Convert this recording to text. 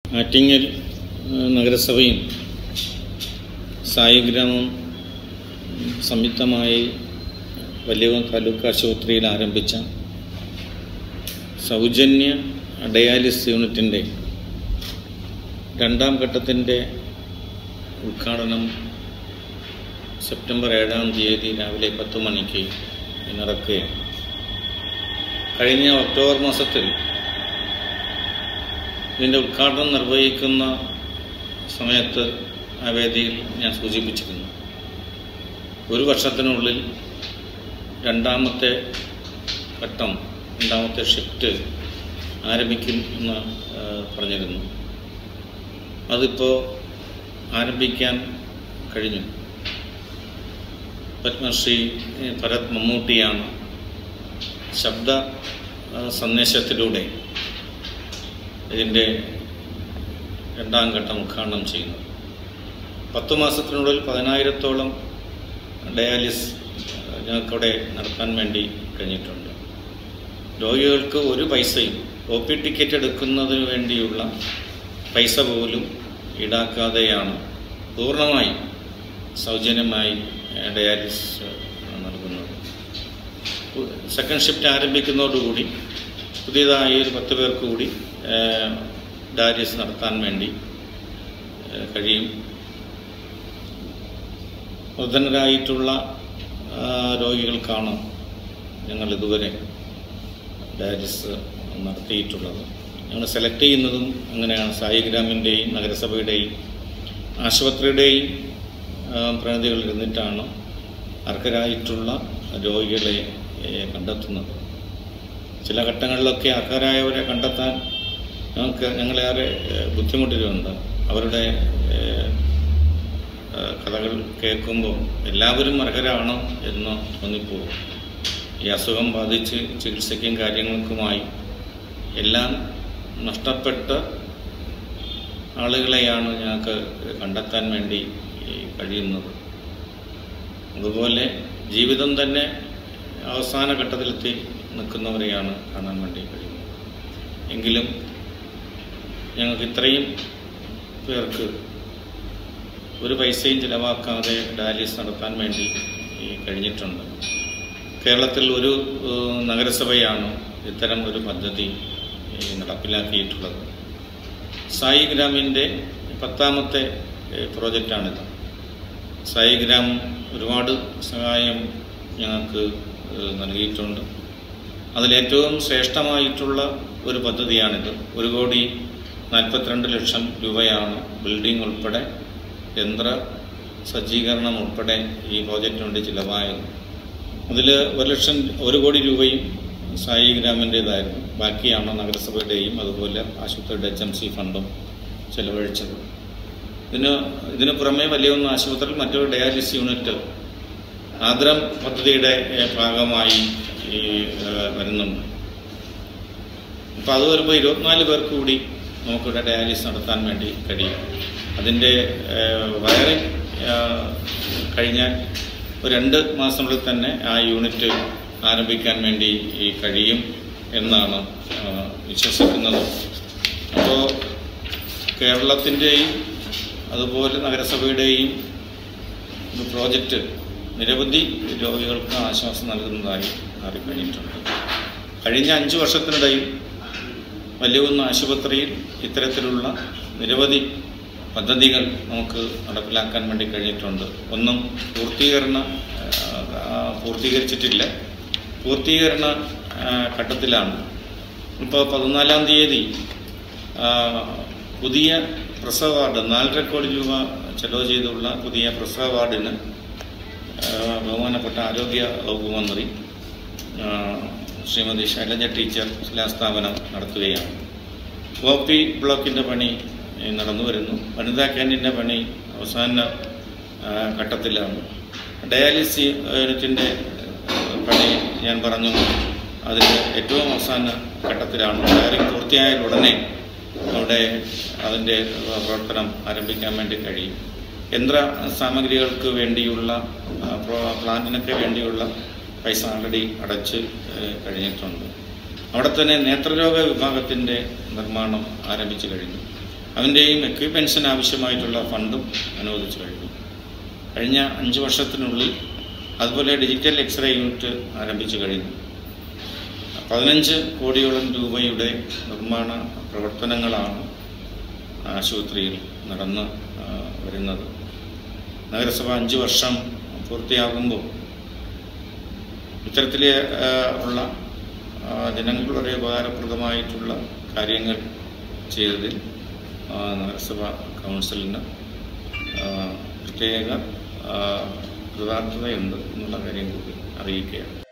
ആറ്റിങ്ങൽ നഗരസഭയും സായിഗ്രാമവും സംയുക്തമായി വലിയകുളം താലൂക്ക് ആശുപത്രിയിൽ ആരംഭിച്ച സൗജന്യ ഡയാലിസിസ് യൂണിറ്റിൻ്റെ രണ്ടാം ഘട്ടത്തിൻ്റെ ഉദ്ഘാടനം സെപ്റ്റംബർ 7-ാം തീയതി രാവിലെ 10 മണിക്ക് നടക്കുകയാണ്. കഴിഞ്ഞ ഒക്ടോബർ മാസത്തിൽ ഇതിൻ്റെ ഉദ്ഘാടനം നിർവഹിക്കുന്ന സമയത്ത് ആ വേദിയിൽ ഞാൻ സൂചിപ്പിച്ചിരുന്നു, ഒരു വർഷത്തിനുള്ളിൽ രണ്ടാമത്തെ ഘട്ടം, രണ്ടാമത്തെ ഷിഫ്റ്റ് ആരംഭിക്കും എന്ന് പറഞ്ഞിരുന്നു. അതിപ്പോൾ ആരംഭിക്കാൻ കഴിഞ്ഞു. പത്മശ്രീ ഭരത് മമ്മൂട്ടിയാണ് ശബ്ദ സന്ദേശത്തിലൂടെ ഇതിൻ്റെ രണ്ടാം ഘട്ടം ഉദ്ഘാടനം ചെയ്യുന്നത്. 10 മാസത്തിനുള്ളിൽ 10,000-ഓളം ഡയാലിസിസ് ഞങ്ങൾക്കവിടെ നടത്താൻ വേണ്ടി കഴിഞ്ഞിട്ടുണ്ട്. രോഗികൾക്ക് ഒരു പൈസയും OP ടിക്കറ്റ് എടുക്കുന്നതിന് വേണ്ടിയുള്ള പൈസ പോലും ഈടാക്കാതെയാണ് പൂർണ്ണമായും സൗജന്യമായി ഡയാലിസിസ് നൽകുന്നത്. സെക്കൻഡ് ഷിഫ്റ്റ് ആരംഭിക്കുന്നതോടുകൂടി പുതിയതായി ഒരു 10 പേർക്ക് കൂടി ഡയാലിസിസ് നടത്താൻ വേണ്ടി കഴിയും. വൃദ്ധരായിട്ടുള്ള രോഗികൾക്കാണ് ഞങ്ങൾ ഇതുവരെ ഡയാലിസിസ് നടത്തിയിട്ടുള്ളത്. ഞങ്ങൾ സെലക്ട് ചെയ്യുന്നതും അങ്ങനെയാണ്. സായിഗ്രാമിൻ്റെയും നഗരസഭയുടെയും ആശുപത്രിയുടെയും പ്രതിനിധികൾ ഇരുന്നിട്ടാണ് അർഹരായിട്ടുള്ള രോഗികളെ കണ്ടെത്തുന്നത്. ചില ഘട്ടങ്ങളിലൊക്കെ അർഹരായവരെ കണ്ടെത്താൻ ഞങ്ങളേറെ ബുദ്ധിമുട്ടിലുണ്ട്. അവരുടെ കഥകൾ കേൾക്കുമ്പോൾ എല്ലാവരും അർഹരാണ് എന്ന് തോന്നിപ്പോകും. ഈ അസുഖം ബാധിച്ച് ചികിത്സയ്ക്കും കാര്യങ്ങൾക്കുമായി എല്ലാം നഷ്ടപ്പെട്ട ആളുകളെയാണ് ഞങ്ങൾക്ക് കണ്ടെത്താൻ വേണ്ടി കഴിയുന്നത്. അതുപോലെ ജീവിതം തന്നെ അവസാന ഘട്ടത്തിലെത്തി നിൽക്കുന്നവരെയാണ് കാണാൻ വേണ്ടി കഴിയുന്നത്. എങ്കിലും ഞങ്ങൾക്ക് ഇത്രയും പേർക്ക് ഒരു പൈസയും ചിലവാക്കാതെ ഡയാലിസിസ് നടത്താൻ വേണ്ടി കഴിഞ്ഞിട്ടുണ്ട്. കേരളത്തിൽ ഒരു നഗരസഭയാണ് ഇത്തരം ഒരു പദ്ധതി നടപ്പിലാക്കിയിട്ടുള്ളത്. സായിഗ്രാമിൻ്റെ 10ാമത്തെ പ്രോജക്റ്റാണിത്. സായിഗ്രാം ഒരുപാട് സഹായം ഞങ്ങൾക്ക് നൽകിയിട്ടുണ്ട്. അതിലേറ്റവും ശ്രേഷ്ഠമായിട്ടുള്ള ഒരു പദ്ധതിയാണിത്. 1,42,00,000 രൂപയാണ് ബിൽഡിംഗ് ഉൾപ്പെടെ യന്ത്ര സജ്ജീകരണം ഉൾപ്പെടെ ഈ പ്രോജക്റ്റിന് വേണ്ടി ചിലവായത്. അതിൽ 1 കോടി രൂപയും സായിഗ്രാമിൻ്റേതായിരുന്നു. ബാക്കിയാണ് നഗരസഭയുടെയും അതുപോലെ ആശുപത്രിയുടെ HMC ഫണ്ടും ചെലവഴിച്ചത്. ഇതിന് പുറമെ വലിയകുളം ആശുപത്രിയിൽ മറ്റൊരു ഡയാലിസിസ് യൂണിറ്റ് ആദ്രം പദ്ധതിയുടെ ഭാഗമായി വരുന്നുണ്ട്. അപ്പോൾ അത് വരുമ്പോൾ 24 പേർക്ക് കൂടി നമുക്കിവിടെ ഡയാലിസിസ് നടത്താൻ വേണ്ടി കഴിയും. അതിൻ്റെ വയറിംഗ് കഴിഞ്ഞാൽ ഒരു 2 മാസത്തിനുള്ളിൽ തന്നെ ആ യൂണിറ്റ് ആരംഭിക്കാൻ വേണ്ടി കഴിയും എന്നാണ് വിശ്വസിക്കുന്നത്. അപ്പോൾ കേരളത്തിൻ്റെയും അതുപോലെ നഗരസഭയുടെയും പ്രോജക്റ്റ് നിരവധി രോഗികൾക്ക് ആശ്വാസം നൽകുന്നതായി മാറിക്കഴിഞ്ഞിട്ടുണ്ട്. കഴിഞ്ഞ 5 വർഷത്തിനിടയിൽ വലിയകുളം ആശുപത്രിയിൽ ഇത്തരത്തിലുള്ള നിരവധി പദ്ധതികൾ നമുക്ക് നടപ്പിലാക്കാൻ വേണ്ടി കഴിഞ്ഞിട്ടുണ്ട്. ഒന്നും പൂർത്തീകരിച്ചിട്ടില്ല, പൂർത്തീകരണ ഘട്ടത്തിലാണ്. ഇപ്പോൾ 14-ാം തീയതി പുതിയ പ്രസവ വാർഡ് 4.5 കോടി രൂപ ചെലവ് ചെയ്തുള്ള പുതിയ പ്രസവ വാർഡിന് ബഹുമാനപ്പെട്ട ആരോഗ്യ വകുപ്പ് മന്ത്രി ശ്രീമതി ശൈലജ ടീച്ചർ ശിലാസ്ഥാപനം നടത്തുകയാണ്. OP ബ്ലോക്കിൻ്റെ പണി നടന്നു വരുന്നു. വനിതാ ക്യാൻറ്റീൻ്റെ പണി അവസാന ഘട്ടത്തിലാണ്. ഡയാലിസിസ് യൂണിറ്റിൻ്റെ പണി ഞാൻ പറഞ്ഞു, അതിൽ ഏറ്റവും അവസാന ഘട്ടത്തിലാണ്. വയറിംഗ് പൂർത്തിയായാൽ ഉടനെ അവിടെ അതിൻ്റെ പ്രവർത്തനം ആരംഭിക്കാൻ വേണ്ടി കഴിയും. യന്ത്ര സാമഗ്രികൾക്ക് വേണ്ടിയുള്ള പ്ലാന്റിനൊക്കെ വേണ്ടിയുള്ള പൈസ ആൾറെഡി അടച്ച് കഴിഞ്ഞിട്ടുണ്ട്. അവിടെ തന്നെ നേത്രരോഗ വിഭാഗത്തിൻ്റെ നിർമ്മാണം ആരംഭിച്ചു കഴിഞ്ഞു. അതിൻ്റെയും എക്യുപ്മെൻസിന് ആവശ്യമായിട്ടുള്ള ഫണ്ടും അനുവദിച്ചു കഴിഞ്ഞു. കഴിഞ്ഞ 5 വർഷത്തിനുള്ളിൽ അതുപോലെ ഡിജിറ്റൽ എക്സ്റേ യൂണിറ്റ് ആരംഭിച്ചു കഴിഞ്ഞു. 15 കോടിയോളം രൂപയുടെ നിർമ്മാണ പ്രവർത്തനങ്ങളാണ് ആശുപത്രിയിൽ നടന്നു വരുന്നത്. നഗരസഭ 5 വർഷം പൂർത്തിയാകുമ്പോൾ ഇത്തരത്തിൽ ഉള്ള ജനങ്ങൾക്ക് വളരെ ഉപകാരപ്രദമായിട്ടുള്ള കാര്യങ്ങൾ ചെയ്തതിൽ നഗരസഭ കൗൺസിലിന് പ്രത്യേക കൃതാർത്ഥതയുണ്ട് എന്നുള്ള കാര്യം കൂടി അറിയിക്കുകയാണ്.